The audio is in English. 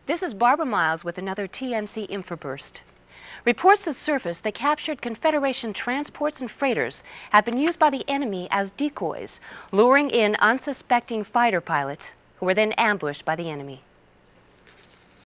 This is Barbara Miles with another TNC InfoBurst. Reports have surfaced that captured Confederation transports and freighters have been used by the enemy as decoys, luring in unsuspecting fighter pilots who were then ambushed by the enemy.